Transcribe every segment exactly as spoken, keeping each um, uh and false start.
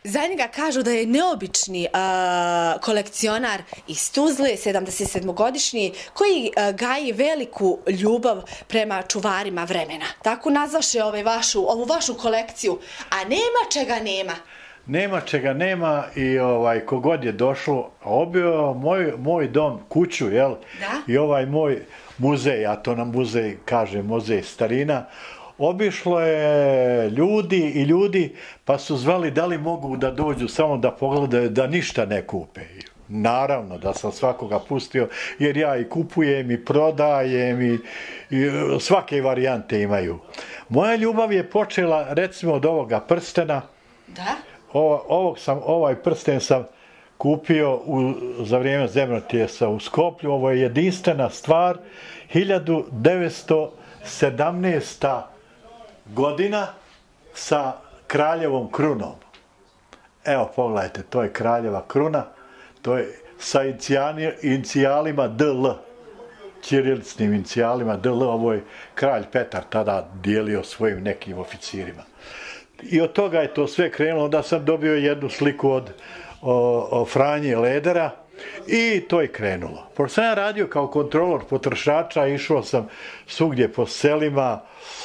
Za njega kažu da je neobični uh, kolekcionar iz Tuzle, sedamdesetsedmogodišnji, koji uh, gaji veliku ljubav prema čuvarima vremena. Tako nazvaše ovaj vašu, ovu vašu kolekciju, a nema čega nema. Nema čega nema i ovaj, kogod je došlo, obio moj, moj dom, kuću, jel? Da? I ovaj moj muzej, a to nam muzej kaže, muzej starina, obišlo je ljudi i ljudi, pa su zvali da li mogu da dođu samo da pogledaju, da ništa ne kupe. Naravno da sam svakoga pustio, jer ja i kupujem i prodajem i, i svake varijante imaju. Moja ljubav je počela recimo od ovoga prstena. Da? O, ovog sam, ovaj prsten sam kupio u, za vrijeme zemljotrijesa u Skoplju. Ovo je jedinstvena stvar. hiljadu devetsto sedamnaesta godina sa kraljevom krunom. Evo, pogledajte, to je kraljeva kruna. To je sa inicijalima D L. Ćirilicnim inicijalima D L. Ovo je kralj Petar tada dijelio svojim nekim oficirima. I od toga je to sve krenulo. Onda sam dobio jednu sliku od o, o Franje Ledera i to je krenulo. Pošto sam ja radio kao kontrolor potrošača, išao sam svugdje po selima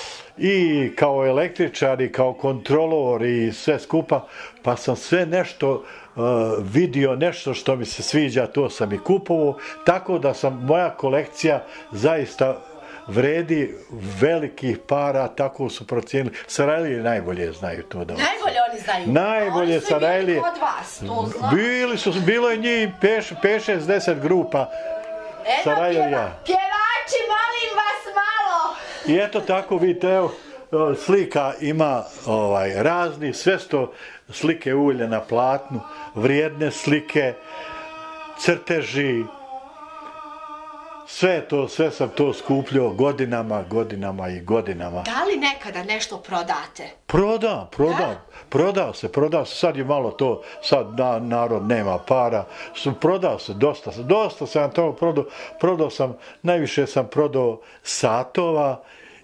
i kao električar i kao kontrolor i sve skupa, pa sam sve nešto uh, vidio, nešto što mi se sviđa, to sam i kupovao, tako da sam, moja kolekcija zaista vredi velikih para, tako su procijenili. Sarajlije najbolje znaju to da... Najbolje oni znaju. Najbolje Sarajlije. Oni su bili kod vas, to znam. Bili su, bilo je njih pet šest deset grupa. Sarajlija. Pjevači, molim vas malo! I eto tako, vidite, evo, slika ima ovaj, razni, sve sto slike ulje na platnu, vrijedne slike, crteži, sve to, sve sam to skupljio godinama, godinama i godinama. Da li nekada nešto prodate? Prodao, prodao, prodao se, prodao se, sad je malo to, sad na, narod nema para, su, prodao se, dosta, dosta sam to prodao, prodao sam, najviše sam prodao satova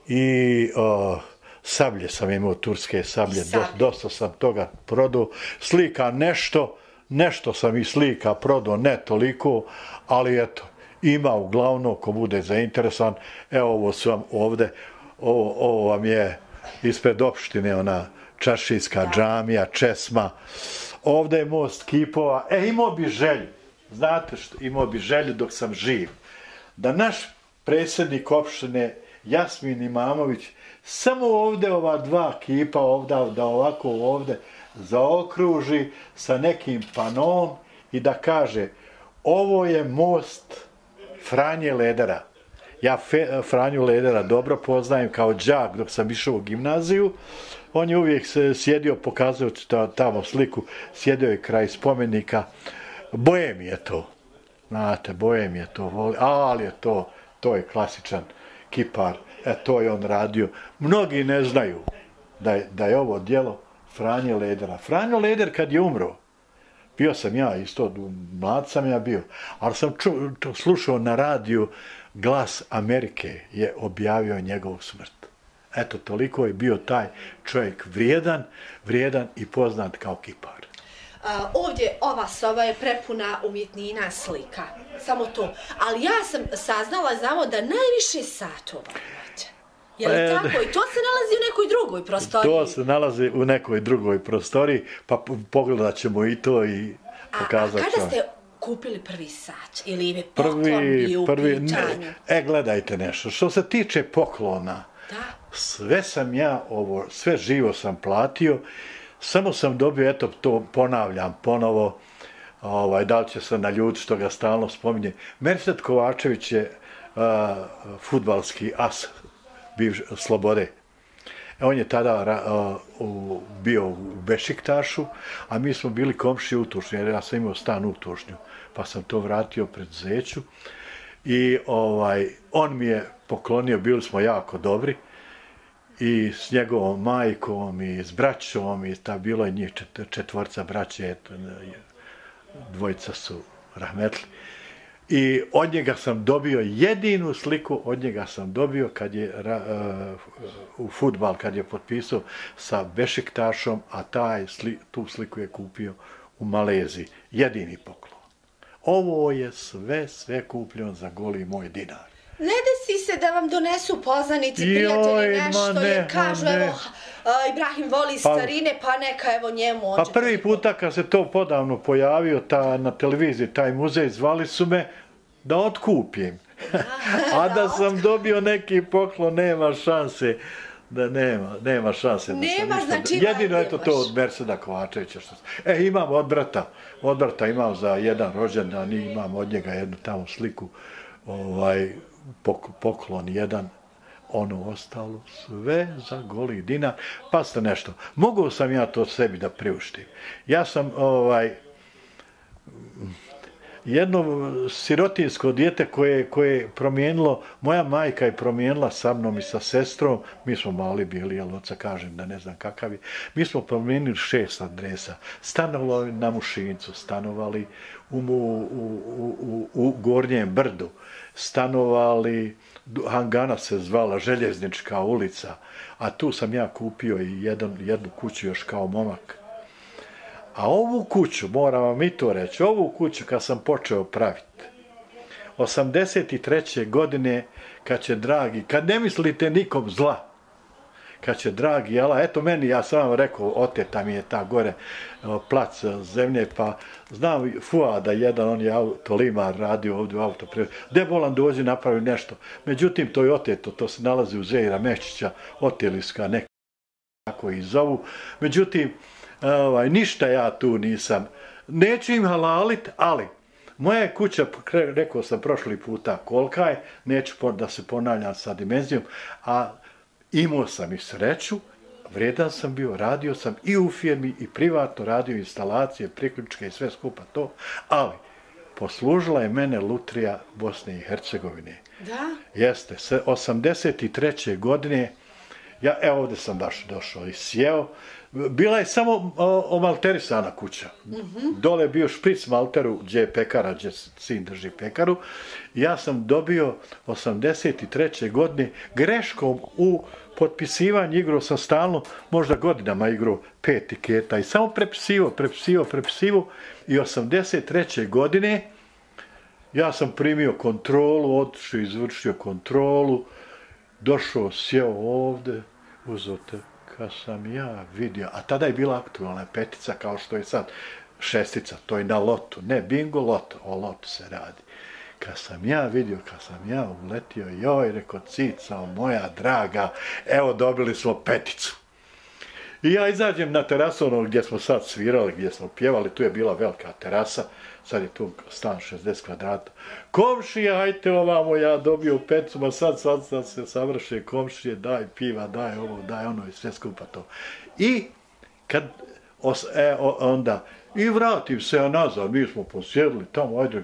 i o, sablje sam imao, turske sablje, dosta, dosta sam toga prodao, slika nešto, nešto sam i slika prodao, ne toliko, ali eto, ima uglavnom, ko bude zainteresovan, evo ovo su vam ovde, ovo, ovo vam je ispred opštine, ona čaršijska džamija, česma, ovde je most kipova, e, imao bi želju, znate što, imao bi želju dok sam živ, da naš predsjednik opštine, Jasmin Imamović, samo ovde ova dva kipa, ovde, da ovako ovde zaokruži sa nekim panom i da kaže, ovo je most Franje Ledera. Ja Fe, Franju Ledera dobro poznajem kao đak dok sam išao u gimnaziju. On je uvijek se sjedio, pokazujući tamo sliku, sjedio je kraj spomenika. Bojem je to. Znate, Bojem je to. Voli, ali je to, to je klasičan kipar. E, to je on radio. Mnogi ne znaju da je, da je ovo djelo Franje Ledera. Franjo Leder kad je umro, bio sam ja isto, mlad sam ja bio, ali sam ču, slušao na radiju, Glas Amerike je objavio njegovu smrt. Eto, toliko je bio taj čovjek vrijedan, vrijedan i poznat kao kipar. A, ovdje ova soba je prepuna umjetnina, slika, samo to. Ali ja sam saznala, znamo da najviše satova imate. Je li e, tako? I to se nalazi u nekoj drugoj prostoriji? To se nalazi u nekoj drugoj prostoriji, pa pogledat ćemo i to i pokazat ćemo. A, a kada ste kupili prvi sat? Ili je poklon bio u pitanju? E, gledajte nešto. Što se tiče poklona, da. Sve sam ja ovo, sve živo sam platio, samo sam dobio, eto, to ponavljam ponovo, ovaj, da li će se naljutiti što ga stalno spominje. Mersed Kovačević je uh, fudbalski as bivš, Slobode. On je tada uh, u, bio u Bešiktašu, a mi smo bili komšije u Tušnju, jer ja sam imao stan u Tušnju, pa sam to vratio preduzeću. I ovaj, on mi je poklonio, bili smo jako dobri, i s njegovom majkom, i s braćom, i ta bilo je njih čet, četvorca braće, dvojica su rahmetli. I od njega sam dobio jedinu sliku, od njega sam dobio kad je uh, u fudbal, kad je potpisao sa Bešiktašom, a taj sli, tu sliku je kupio u Maleziji. Jedini poklon. Ovo je sve, sve kupljeno za goli moj dinar. Ne desi se da vam donesu poznanici, Joj, prijatelji, nešto, ne, jer kažu, ne. evo, Ibrahim voli starine, pa neka, evo njemu. Pa prvi puta kad se to podavno pojavio ta, na televiziji, taj muzej, zvali su me da otkupim. A da sam dobio neki poklon, nema šanse. Da nema, nema šanse. Nema, da znači da... Jedino je to to od Merseda Kovačevića. Što... E, imam od brata, od brata imam za jedan rođendan, imam od njega jednu tamo sliku, ovaj, poklon jedan, ono ostalo sve za goli dinar. Pa ste nešto, mogao sam ja to sebi da priuštim. Ja sam, ovaj, jedno sirotinsko dijete koje, koje je promijenilo, moja majka je promijenila sa mnom i sa sestrom, mi smo mali bili, jel oca kažem da ne znam kakav je, mi smo promijenili šest adresa, stanovali na Mušincu, stanovali u, u, u, u, u Gornjem Brdu, stanovali, Hangana se zvala, Željeznička ulica, a tu sam ja kupio i jedan, jednu kuću još kao momak. A ovu kuću, moram vam i to reći, ovu kuću kad sam počeo praviti, osamdeset treće godine, kad će dragi, kad ne mislite nikom zla, kad će dragi, jela, eto meni, ja sam vam rekao, oteta mi je ta gore plac zemlje, pa znam Fuada jedan, on je autolimar, radio ovdje u autoprijevozu, gdje bolan dođe napravi nešto. Međutim, to je oteto, to se nalazi u Zejra Meščića, oteliska, neka, kako ih zovu. Međutim, ovaj, ništa ja tu nisam, neću im halalit, ali moja je kuća, rekao sam prošli puta kolika je, neću da se ponavljam sa dimenzijom, a imao sam i sreću, vredan sam bio, radio sam i u firmi i privatno radio instalacije, priključke i sve skupa to, ali poslužila je mene lutrija Bosne i Hercegovine. Da? Jeste, osamdeset treće godine, ja evo ovdje sam baš došao i sjeo, bila je samo omalterisana kuća. Mm-hmm. Dole je bio špric malteru, gdje je pekara, gdje sin drži pekaru. Ja sam dobio osamdeset treće godine greškom u potpisivanju, igrao sam stalno, možda godinama igrao pet tiketa i samo prepisivo, prepisivo, prepisivo i osamdeset treće godine ja sam primio kontrolu, otišao, izvršio kontrolu, došao, sjeo ovdje, uzeo te. Kad sam ja vidio, a tada je bila aktualna petica kao što je sad šestica, to je na lotu, ne bingo, loto, o lotu se radi. Kad sam ja vidio, kad sam ja uletio, joj, reko, cica, moja draga, evo dobili smo peticu. I ja izađem na terasu ono gdje smo sad svirali, gdje smo pjevali, tu je bila velika terasa, sad je tu stan šezdeset kvadrata. Komšija, hajte ovamo, ja dobio peticu, ma sad, sad, sad se savrše komšije, daj piva, daj ovo, daj ono i sve skupa to. I kad, os, e, onda, i vratim se ja nazad, mi smo posjedili tamo, ajde,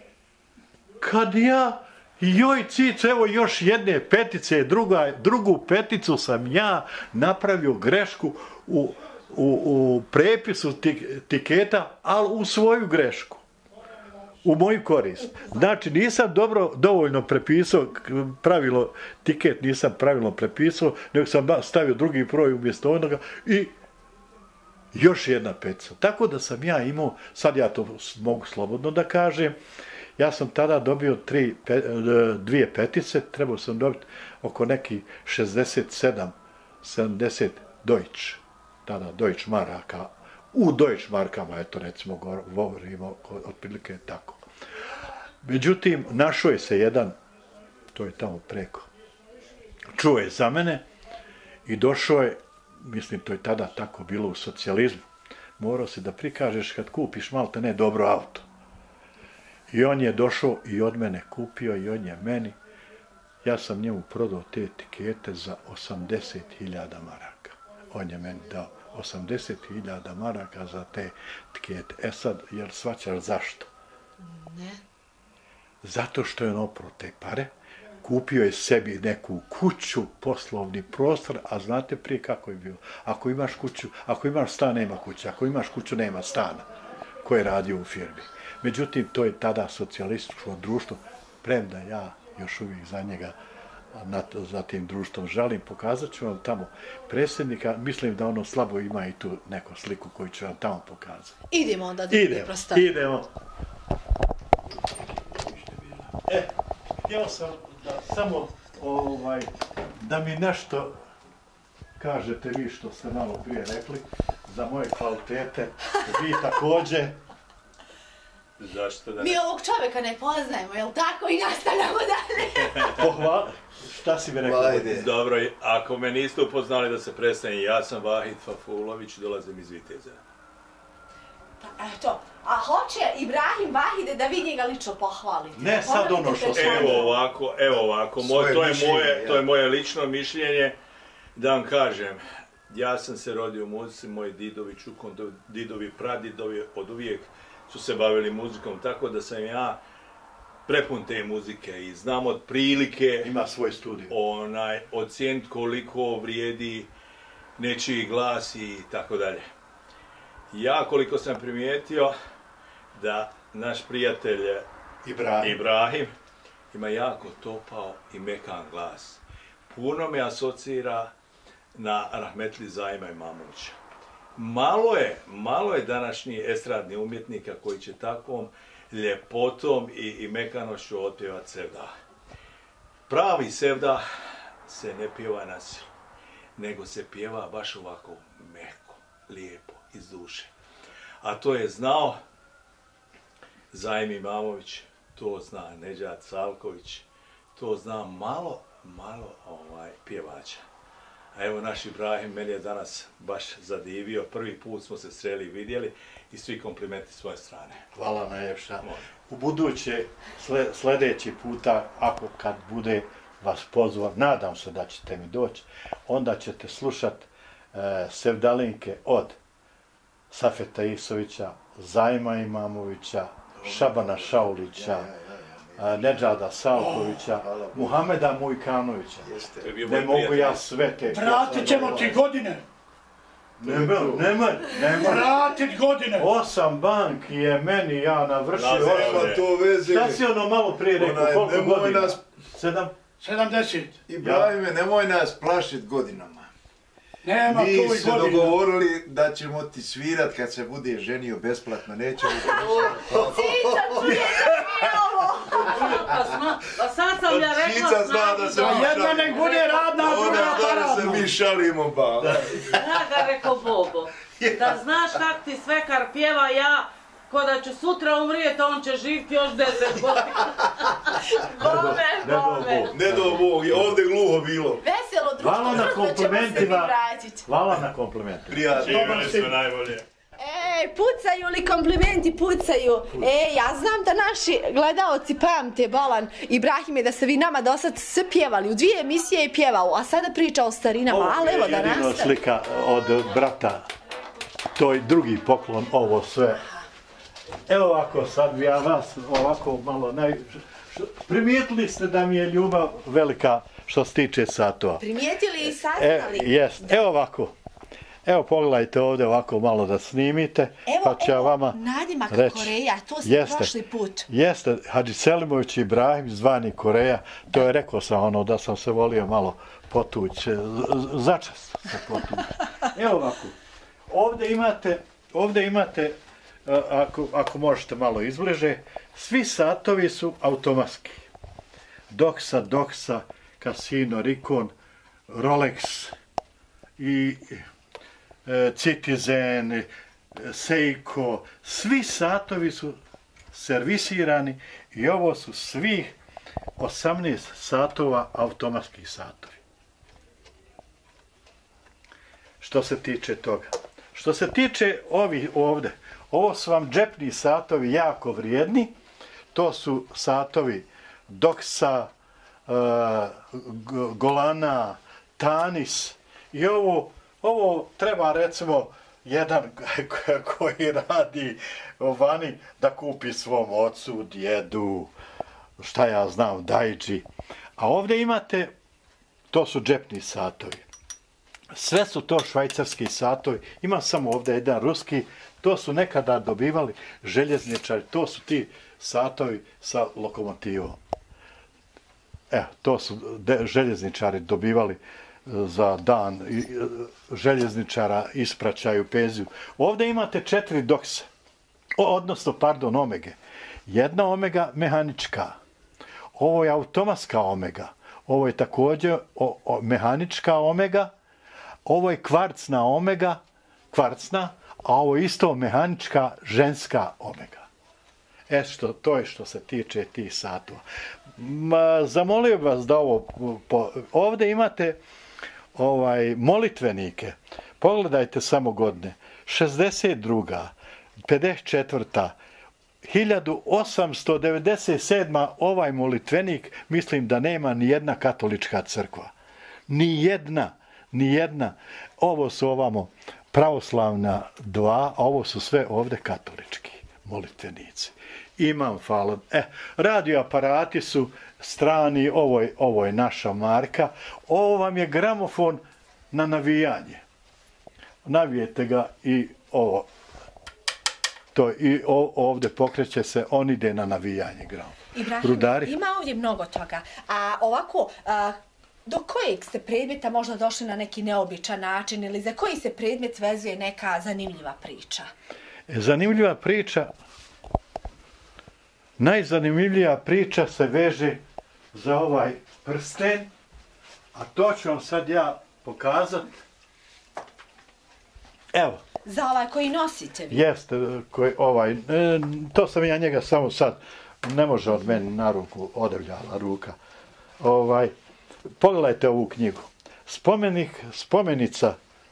kad ja, joj cic, evo još jedne petice, druga, drugu peticu sam ja napravio grešku u, u, u prepisu tik, tiketa, ali u svoju grešku, u moju korist. Znači nisam dobro dovoljno prepisao, pravilo, tiket nisam pravilno prepisao, nego sam stavio drugi broj umjesto onoga i još jedna petica. Tako da sam ja imao, sad ja to mogu slobodno da kažem, ja sam tada dobio tri, pe, dvije petice, trebao sam dobiti oko neki šezdeset sedam sedamdeset Deutsch, tada Deutsch maraka, u Deutsch markama, eto recimo govorimo otprilike tako. Međutim, našao je se jedan, to je tamo preko, čuo je za mene i došao je, mislim to je tada tako bilo u socijalizmu, morao se da prikažeš kad kupiš malte ne dobro auto. I on je došao i od mene kupio i on je meni, ja sam njemu prodao te etikete za osamdeset hiljada maraka. On je meni dao osamdeset hiljada maraka za te etikete. E sad, jel svaćaš zašto? Ne. Zato što je on oprao te pare, kupio je sebi neku kuću, poslovni prostor, a znate prije kako je bilo. Ako imaš kuću, ako imaš stan, nema kuće, ako imaš kuću, nema stana, ko je radio u firmi. Međutim, to je tada socijalističko društvo, premda ja još uvijek za njega nad, za tim društvom žalim. Pokazat ću vam tamo predsjednika, mislim da ono slabo ima i tu neku sliku koju ću vam tamo pokazati. Idemo onda da idemo, prosto. Idemo. E, htio sam da samo ovaj, da mi nešto kažete vi što ste malo prije rekli za moje kvalitete, vi također. Zašto da ne? Mi ovog čovjeka ne poznajemo, jel tako? I nastavljamo dalje. Pohvala. Šta si mi rekao? Ajde. Dobro, ako me niste upoznali da se predstavim, ja sam Vahid Fafulović, dolazim iz Viteza. Eto, a hoće Ibrahim Vahide da vi njega lično pohvalite. Ne sad ono što se... Evo ovako, evo ovako, Moj, to, je moje, to je moje lično mišljenje. Da vam kažem, ja sam se rodio u muzici, moji didovi, čukon, didovi, pradidovi od uvijek su se bavili muzikom, tako da sam ja prepun te muzike i znam od prilike ima svoj studio. Onaj, ocijeniti koliko vrijedi nečiji glas i tako dalje. Ja koliko sam primijetio da naš prijatelj Ibrahim, Ibrahim ima jako topao i mekan glas. Puno me asocira na Rahmetli Zajma Imamovića. Malo je, malo je današnji estradni umjetnika koji će takvom ljepotom i, i mekanošću otpjevati sevda. Pravi sevda se ne pjeva na silu, nego se pjeva baš ovako meko, lijepo, iz duše. A to je znao Zajm Imamović, to zna Nedžad Salković, to zna malo, malo ovaj, pjevača. A evo naš Ibrahim, meni je danas baš zadivio, prvi put smo se sreli i vidjeli i svi komplimenti s svoje strane. Hvala najljepša. U buduće, sljedeći puta, ako kad bude vas pozvan, nadam se da ćete mi doći, onda ćete slušati e, sevdalinke od Safeta Isovića, Zajma Imamovića, Šabana Šaulića, Nedžada Salkovića, Muhameda Mujkanovića. Ne mogu ja sve te... Vratit ćemo ti godine. Nemoj, nemoj, nemoj. Vratit godine. Osam banki je meni, ja navršio. Nema to veze. Šta si ono malo prije rekao, koliko godina? Nas... Sedam? Sedamdeset. Ibrahime, nemoj nas plašit godinama. Nema tu i godina. Mi se dogovorili da ćemo ti svirat kad se bude ženio besplatno, nećemo ti ništa. Cica, čuje da ovo! Pa sad sam ja rekla Cica zna da se mi šalimo. Jedna nek bude radna, a druga paradna. Da se mi šalimo, ba. Ja ga rekao Bobo. Da znaš kak ti svekar pjeva, ja ko da ću sutra umrijeti, on će živjeti još deset godina. Bome, bome. Ne do Bog, ovdje gluho bilo. Veselo društvo, hvala na komplimentima. vratit. Hvala na komplimentima. Prijatno. Živjeli su najbolje. Ej, pucaju li komplimenti, pucaju. Ej, ja znam da naši gledaoci pamte, Bolan, Ibrahime, da ste vi nama do sad sve pjevali. U dvije emisije je pjevao, a sada priča o starinama, ali evo da nastavi. Ovo je jedino slika od brata. To je drugi poklon, ovo sve. Evo ovako, sad bi ja vas ovako malo naj... Primijetili ste da mi je ljubav velika što se tiče satova. Primijetili i saznali. E, jest. Evo ovako. Evo pogledajte ovdje ovako malo da snimite. Evo, pa ću ja evo, vama nadimak reći. Koreja, to ste jeste, prošli put. Jeste, Hadži Selimović Ibrahim, zvani Koreja. To je rekao sam ono da sam se volio malo potući. Začas se potući. Evo ovako. Ovdje imate, ovdje imate Ako, ako možete malo izbliže, svi satovi su automatski. Doxa, Doxa, Casino, Rikon, Rolex i e, Citizen, Seiko, svi satovi su servisirani i ovo su svih osamnaest satova automatskih satovi. Što se tiče toga. Što se tiče ovih ovdje, ovo su vam džepni satovi jako vrijedni. To su satovi Doxa, uh, Golana, Tanis. I ovo, ovo treba recimo jedan koji radi vani da kupi svom ocu, djedu, šta ja znam, dajđi. A ovdje imate, to su džepni satovi. Sve su to švajcarski satovi. Imam samo ovdje jedan ruski, To su nekada dobivali željezničari, to su ti satovi sa lokomotivom. Evo, to su de, željezničari dobivali za dan željezničara, ispraćaju penziju. Ovdje imate četiri dokse, odnosno, pardon, omege. Jedna omega mehanička, ovo je automatska omega, ovo je također o, o, mehanička omega, ovo je kvarcna omega, kvarcna, a ovo je isto mehanička ženska omega. E što, to je što se tiče tih satova. Ma, zamolio bih vas da ovo, po, ovdje imate ovaj, molitvenike, pogledajte samo godine, šezdeset druga, pedeset četvrta, hiljadu osamsto devedeset sedma ovaj molitvenik, mislim da nema ni jedna katolička crkva. Ni jedna, ni jedna. Ovo su ovamo pravoslavna dva, a ovo su sve ovdje katolički molitvenici. Imam falon. E, radioaparati su strani, ovo je, ovo je naša marka. Ovo vam je gramofon na navijanje. Navijete ga i ovo. To i ovdje pokreće se, on ide na navijanje gramofon. Ibrahim, Rudari. Ima ovdje mnogo toga. A ovako, a, do kojeg ste predmeta možda došli na neki neobičan način ili za koji se predmet vezuje neka zanimljiva priča? Zanimljiva priča, najzanimljivija priča se veže za ovaj prsten, a to ću vam sad ja pokazati. Evo. Za ovaj koji nosite vi? Jeste, koji, ovaj, to sam ja njega samo sad, ne može od mene na ruku, odevljala ruka. Ovaj, pogledajte ovu knjigu. Spomenik, spomenica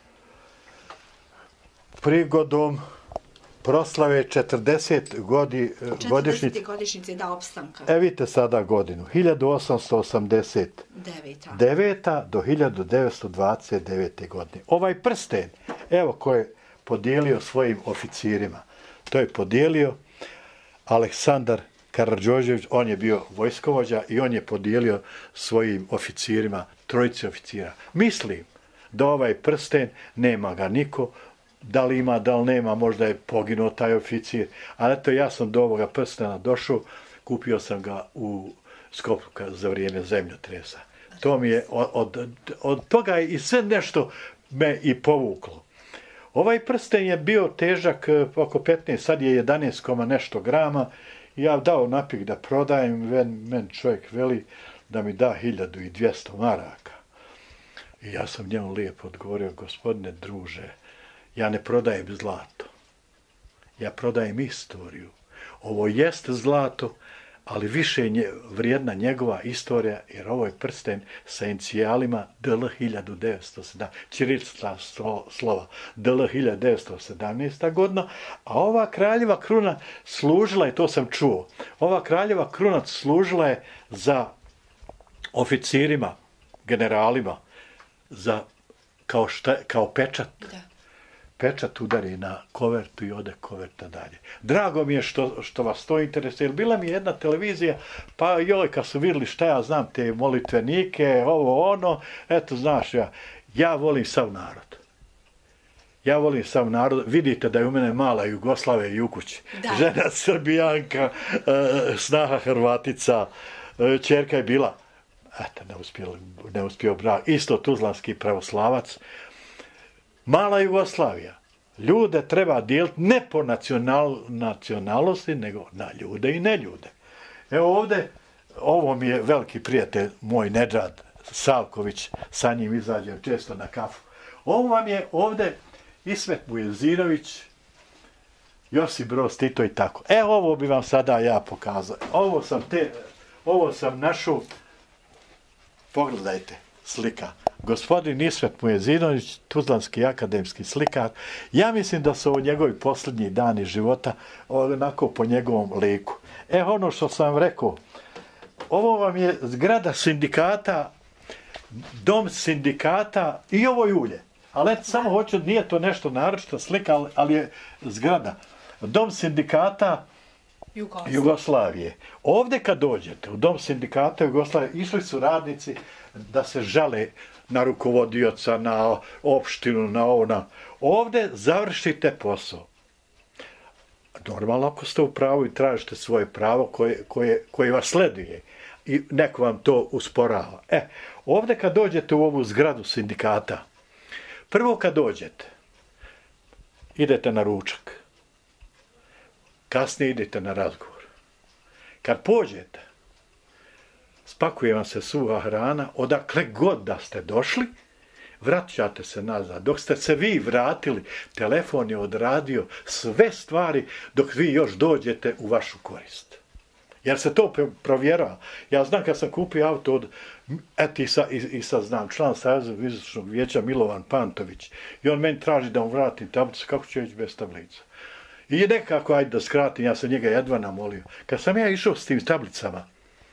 prigodom proslave četrdeset godi, godišnjice. godišnjice da opstanka. E vidite sada godinu. hiljadu osamsto osamdeset deveta do hiljadu devetsto dvadeset devete godine. Ovaj prsten, evo ko je podijelio svojim oficirima. To je podijelio Aleksandar Karađorđević, on je bio vojskovođa i on je podijelio svojim oficirima, trojici oficira. Mislim da ovaj prsten nema ga niko, da li ima, da li nema, možda je poginuo taj oficir, ali eto ja sam do ovoga prstena došao, kupio sam ga u Skopju za vrijeme zemljotresa. To mi je, od, od, od toga je i sve nešto me i povuklo. Ovaj prsten je bio težak oko petnaest, sad je jedanaest koma nešto grama. Ja dao napik da prodajem, men čovjek veli da mi da hiljadu dvjesto maraka. I ja sam njemu lijepo odgovorio, gospodine druže, ja ne prodajem zlato. Ja prodajem istoriju. Ovo jest zlato, ali više je vrijedna njegova istorija, jer ovo je prsten sa inicijalima D L hiljadu devetsto sedamnaest, ćirilična slova, D L hiljadu devetsto sedamnaesta godina, a ova kraljeva kruna služila je, to sam čuo, ova kraljeva kruna služila je za oficirima, generalima, za, kao, šta, kao pečat. Da. Pečat udari na kovertu i ode koverta dalje. Drago mi je što, što vas to interesuje. Bila mi je jedna televizija, pa joj, kad su vidjeli šta ja znam, te molitvenike, ovo ono, eto, znaš, ja, ja volim sav narod. Ja volim sav narod. Vidite da je u mene mala Jugoslave i u kući. Da. Žena Srbijanka, snaha Hrvatica, ćerka je bila, eto, ne uspio, ne uspio brak, isto tuzlanski pravoslavac. Mala Jugoslavija. Ljude treba dijeliti ne po nacional, nacionalnosti, nego na ljude i neljude. Evo ovdje, ovo mi je veliki prijatelj, moj Nedžad Salković, sa njim izađem često na kafu. Ovo vam je ovdje Ismet Mujezinović, Josip Broz Tito i tako. E, ovo bi vam sada ja pokazao. Ovo sam, te, ovo sam našao, pogledajte, slika. Gospodin Ismet Mujezinović, tuzlanski akademski slikar, ja mislim da su ovo njegovi posljednji dani života, onako po njegovom liku. E, ono što sam vam rekao, ovo vam je zgrada sindikata, dom sindikata i ovo je ulje. Ali eto, samo hoću, nije to nešto naročita slika, ali je zgrada. Dom sindikata Jugoslavije. Jugoslavije. Ovdje kad dođete u dom sindikata Jugoslavije, išli su radnici da se žale na rukovodioca, na opštinu, na ovo, na... Ovdje završite posao. Normalno ako ste u pravu i tražite svoje pravo koje, koje, koje vas sleduje i neko vam to usporava. E, ovdje kad dođete u ovu zgradu sindikata, prvo kad dođete, idete na ručak, kasnije idete na razgovor. Kad pođete, spakuje vam se suha hrana, odakle god da ste došli, vraćate se nazad. Dok ste se vi vratili, telefon je odradio sve stvari dok vi još dođete u vašu korist. Jer se to provjerava. Ja znam kad sam kupio auto od, et i, sa, i, i sad znam, član Saveza izvršnog vijeća Milovan Pantović, i on meni traži da mu vratim tablicu, kako ću ići bez tablica. I nekako, ajde da skratim, ja sam njega jedva namolio. Kad sam ja išao s tim tablicama,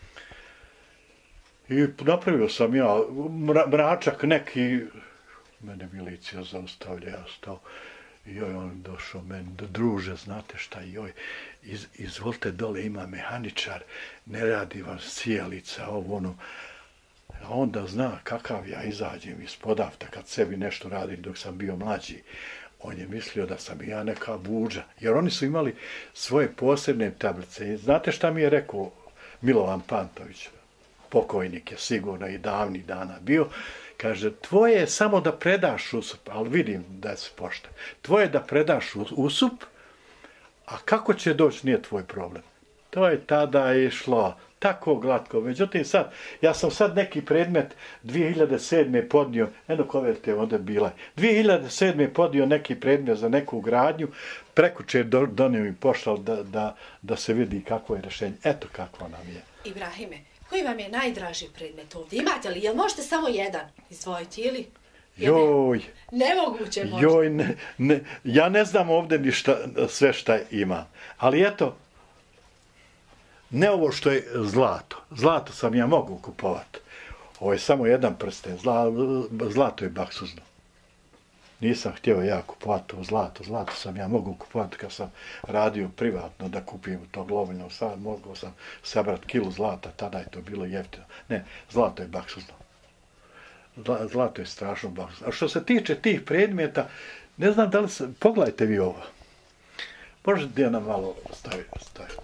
i napravio sam ja mračak neki, mene milicija zaustavlja, ja stao, i joj, on došao meni, druže, znate šta, joj, iz, izvolite dole, ima mehaničar, ne radi vam sjelica, ovo ono, a onda zna kakav ja izađem ispod avta kad sebi nešto radim dok sam bio mlađi. On je mislio da sam ja neka buđa, jer oni su imali svoje posebne tablice. I znate šta mi je rekao Milovan Pantović? Pokojnik je sigurno i davnih dana bio, kaže, tvoje je samo da predaš usup, ali vidim da se pošta. Tvoje je da predaš usup, a kako će doći nije tvoj problem. To je tada išlo tako glatko. Međutim, sad, ja sam sad neki predmet dvije hiljade sedme podnio, eno koverte onda bila, dvije hiljade sedme podnio neki predmet za neku gradnju, prekuće do, donio mi pošao da, da, da se vidi kako je rješenje. Eto kako nam je. Ibrahime, koji vam je najdraži predmet ovdje? Imate li? Jel možete samo jedan izdvojiti ili? Joj. Nemoguće možda. Joj, ne, ne, ja ne znam ovdje ništa, sve šta ima. Ali eto, ne ovo što je zlato. Zlato sam ja mogu kupovati. Ovo je samo jedan prsten. Zla, zlato je baksuzno. Nisam htio ja kupovati to zlato. Zlato sam ja mogu kupovati kad sam radio privatno da kupim to glovoljno. Sad mogao sam sabrati kilu zlata, tada je to bilo jeftino. Ne, zlato je baksuzno. Zla, zlato je strašno baksuzno. A što se tiče tih predmeta, ne znam da li se... Pogledajte vi ovo. Možete ja nam malo staviti. staviti.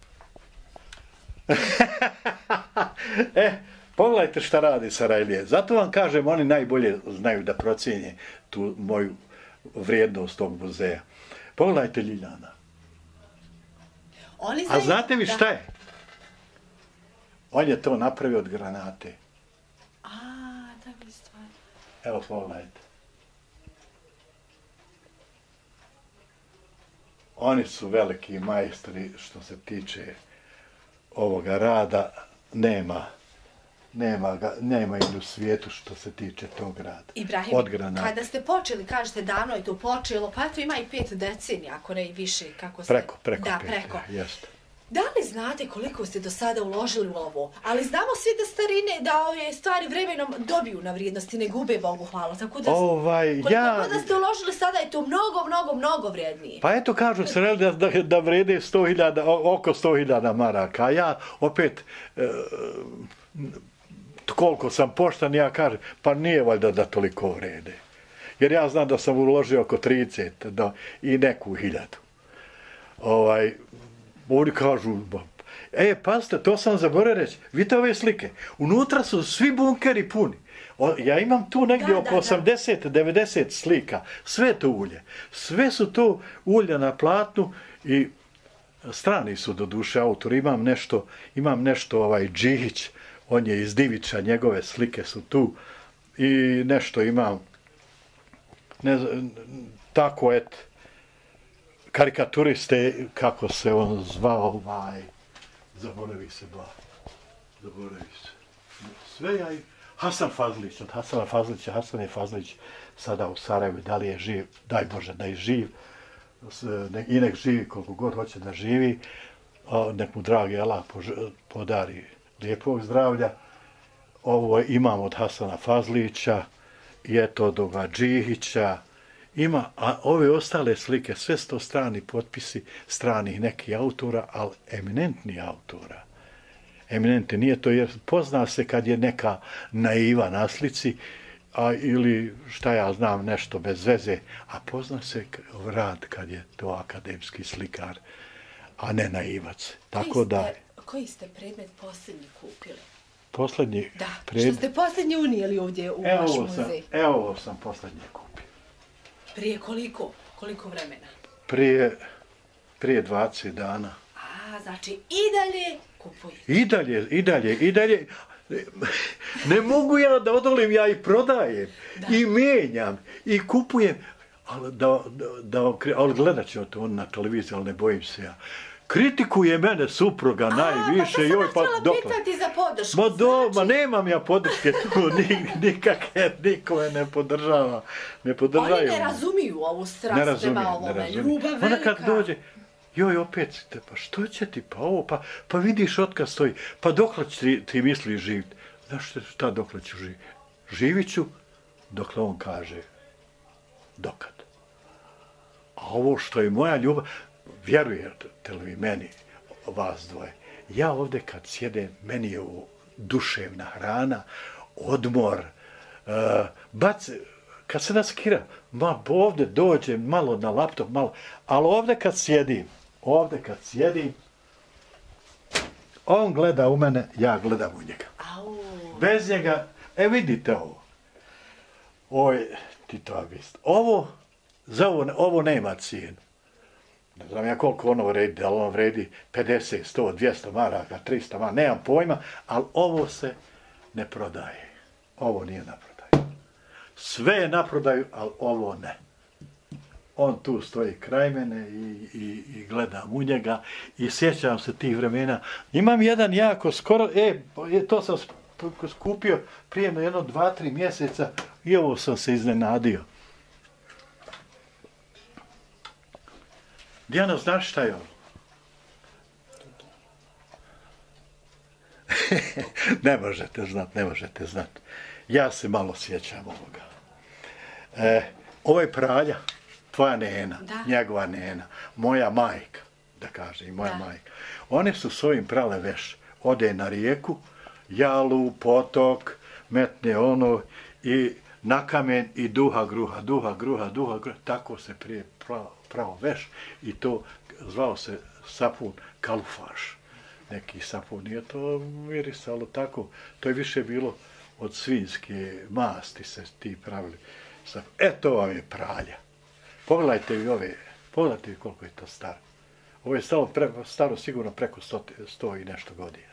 e, pogledajte šta radi Sarajlije. Zato vam kažem, oni najbolje znaju da procjenje tu moju vrijednost tog muzeja. Pogledajte Ljiljana. Oni A znate vi šta je? On je to napravio od granate. A, tako je stvar. Evo, pogledajte. Oni su veliki majstori što se tiče ovoga rada, nema, nema, ga, nema i u svijetu što se tiče tog rada. Ibrahim, od granata. Kada ste počeli, kažete davno je to počelo, pa eto ima i pet decenija, ako ne i više, kako ste... Preko, preko da, pet, preko. jeste. Da li znate koliko ste do sada uložili u ovo? Ali znamo svi da starine, da ove stvari vremenom dobiju na vrijednosti, ne gube, Bogu hvala. Tako da, ovaj, koliko ja... god da ste uložili sada je to mnogo, mnogo, mnogo vrijednije. Pa eto kažu se da, da, da vrede sto hiljada, oko sto hiljada maraka. A ja opet, e, koliko sam poštan, ja kažem, pa nije valjda da toliko vrede. Jer ja znam da sam uložio oko trideset do, i neku hiljadu. Ovaj... Oni kažu, e, pazite, to sam zaboravio reći, vidite ove slike, unutra su svi bunkeri puni. O, ja imam tu negdje da, oko da, osamdeset do devedeset slika, sve to ulje. Sve su to ulje na platnu i strani su do duše autori. Imam nešto, imam nešto ovaj Džihić, on je iz Divića, njegove slike su tu i nešto imam, ne znam, tako et. Karikaturiste, kako se on zvao, ovaj, zaboravi se ba, zaboravi se. Sve ja i Hasan Fazlić, od Hasana Fazlića, Hasan je Fazlić sada u Sarajevu, da li je živ, daj Bože da je živ, i nek živi koliko god hoće da živi, nek mu dragi Allah podari lijepog zdravlja. Ovo imam od Hasana Fazlića, i eto od ovoga Džihića, ima, a ove ostale slike, sve sto strani potpisi stranih nekih autora, ali eminentni autora. Eminentni, nije to jer pozna se kad je neka naiva na slici a ili šta ja znam, nešto bez veze, a pozna se rad kad je to akademski slikar, a ne naivac. Tako koji ste, da... Koji ste predmet posljednji kupili? Posljednji Da, predmet... što ste posljednji unijeli ovdje u evo vaš sam, muzej? Evo ovo sam posljednje kupio. Prije koliko? Koliko vremena? Prije, prije dvadeset dana. A, znači i dalje kupujete. I dalje, i dalje, i dalje. Ne mogu ja da odolim, ja i prodajem, da. I mijenjam, i kupujem. Ali, da, da, da, ali gledat ću to na televiziji, ali ne bojim se ja. Kritikuje mene supruga a, najviše. Pa to sam joj, pa, htjela pitati za podršku. Ma do, znači... ma nemam ja podrške tu, nikakve, nikome ne podržava. Ne podržaju. Oni ne razumiju ovu strast prema ovome, ljubav velika. Ona kad dođe, joj, opet, pa što će ti, pa ovo, pa, pa vidiš otkaz stoji, pa dokle ti, ti misliš živjeti? Znaš šta dokle ću živjeti? Živit ću dokle on kaže, dokad. A ovo što je moja ljubav, vjerujete li vi meni, vas dvoje, ja ovdje kad sjedem, meni je ovo duševna hrana, odmor, uh, bac, kad se naskira, ma ovdje dođem malo na laptop, malo, ali ovdje kad sjedim, ovdje kad sjedim, on gleda u mene, ja gledam u njega. Au. Bez njega, e vidite ovo, oj, ti to bist, ovo, za ovo, ovo nema cijenu. Ne znam ja koliko ono vredi, da li ono vredi pedeset, sto, dvjesto maraka, tristo maraka, nemam pojma, ali ovo se ne prodaje. Ovo nije na prodaju. Sve je na prodaju, ali ovo ne. On tu stoji kraj mene i, i, i gledam u njega i sjećam se tih vremena. Imam jedan jako skoro, e, to sam skupio prije jedno dva, tri mjeseca i ovo sam se iznenadio. Dijana, znaš šta je ovo? Ne možete znat, ne možete znat. Ja se malo sjećam ovoga. E, ovo je pralja, tvoja nena, da. Njegova nena, moja majka, da kaže i moja da. Majka. One su s ovim prale veš. Ode na rijeku, jalu, potok, metne ono i na kamen i duha gruha, duha gruha, duha gruha. Tako se prije pravo, pravo veš i to zvao se sapun kalufaš. Neki sapun, nije to mirisalo tako. To je više bilo od svinjske masti se ti pravili. E, to vam je pralja. Pogledajte vi ove, pogledajte vi koliko je to staro. Ovo je staro, pre, staro sigurno preko sto, sto i nešto godina.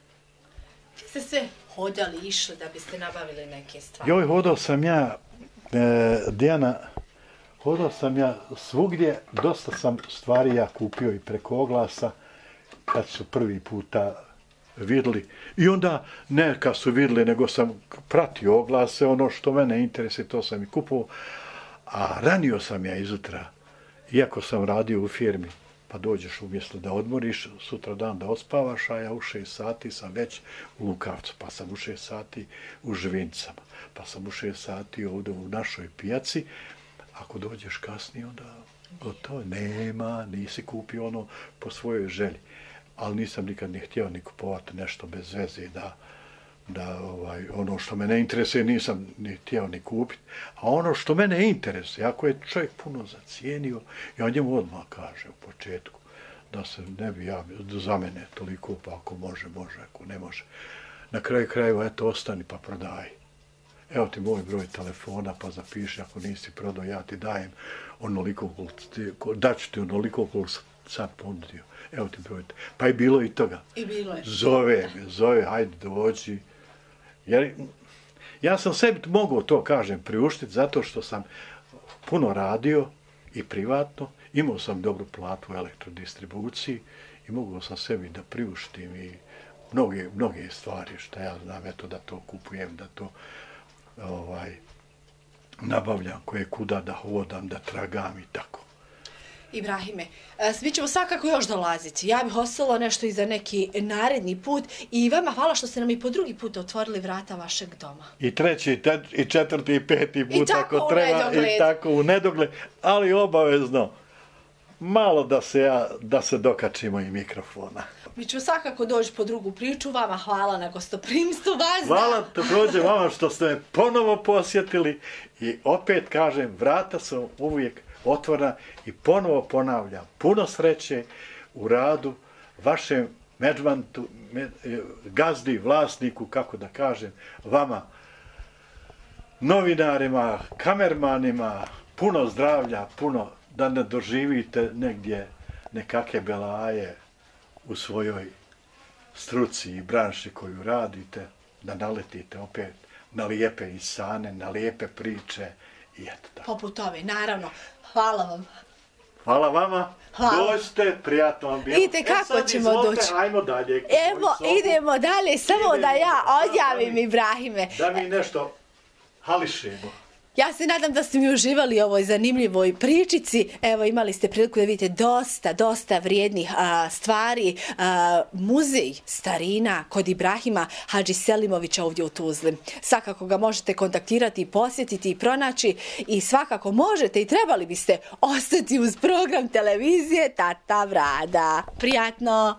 Ti ste sve hodali, išli da biste nabavili neke stvari? Joj, hodao sam ja, e, Dijana, hodao sam ja svugdje, dosta sam stvari ja kupio i preko oglasa, kad su prvi puta vidjeli. I onda, ne kad su vidjeli, nego sam pratio oglase, ono što mene interese, to sam i kupovao. A ranio sam ja izutra, iako sam radio u firmi, pa dođeš umjesto da odmoriš, sutra dan da ospavaš, a ja u šest sati sam već u Lukavcu, pa sam u šest sati u Žvincama, pa sam u šest sati ovdje u našoj pijaci. Ako dođeš kasnije, onda gotovo, nema, nisi kupio ono po svojoj želji. Ali nisam nikad ni htio ni kupovati nešto bez veze, da, da ovaj, ono što me ne interesuje nisam ni htio ni kupiti. A ono što mene interesuje, ako je čovjek puno zacijenio, ja njemu odmah kaže u početku da se ne bi ja, za mene toliko, pa ako može, može, ako ne može. Na kraju krajeva, eto, ostani pa prodaj. Evo ti moj broj telefona, pa zapiši, ako nisi prodao, ja ti dajem onoliko, daću ti onoliko koliko sad ponudio. Evo ti broj. Pa je bilo i toga. I bilo je. Zove me, zove, hajde dođi. Jer ja sam sebi mogao to, kažem, priuštiti zato što sam puno radio i privatno. Imao sam dobru platu u elektrodistribuciji i mogao sam sebi da priuštim i mnoge, mnoge stvari što ja znam, eto da to kupujem, da to ovaj, nabavljam koje kuda da hodam, da tragam i tako. Ibrahime, mi ćemo svakako još dolaziti. Ja bih ostala nešto i za neki naredni put i vama hvala što ste nam i po drugi put otvorili vrata vašeg doma. I treći, i četvrti, i peti put, I tako ako treba, i tako u nedogled, ali obavezno. malo da se, ja, da se dokačimo i mikrofona. Mi ćemo svakako doći po drugu priču. Vama hvala na gostoprimstvu. Vas Hvala također vama što ste me ponovo posjetili i opet kažem, vrata su uvijek otvorena i ponovo ponavljam, puno sreće u radu vašem menadžmentu, gazdi, vlasniku, kako da kažem, vama, novinarima, kamermanima, puno zdravlja, puno da ne doživite negdje nekakve belaje u svojoj struci i branši koju radite, da naletite opet na lijepe insane, na lijepe priče i eto tako. poput ove, naravno. Hvala vam. Hvala vama. Hvala. Dođite, prijatno vam bilo. Vidite kako e, ćemo izvolite, doći. Ajmo dalje. Evo, idemo dalje, samo Idemo, da ja da, odjavim da mi- Ibrahime. Da mi nešto hališemo. Ja se nadam da ste mi uživali u ovoj zanimljivoj pričici. Evo, imali ste priliku da vidite dosta, dosta vrijednih a, stvari. A, muzej starina kod Ibrahima Hadži Selimovića ovdje u Tuzli. Svakako ga možete kontaktirati, posjetiti i pronaći i svakako možete i trebali biste ostati uz program televizije Tata Vrada. Prijatno!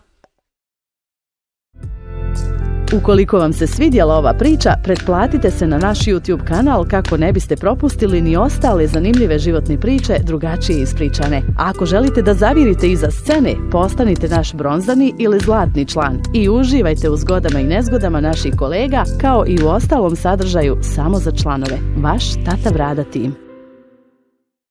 Ukoliko vam se svidjela ova priča, pretplatite se na naš YouTube kanal kako ne biste propustili ni ostale zanimljive životne priče drugačije ispričane. A ako želite da zavirite iza scene, postanite naš bronzani ili zlatni član i uživajte u zgodama i nezgodama naših kolega kao i u ostalom sadržaju samo za članove. Vaš Tata Vrada tim.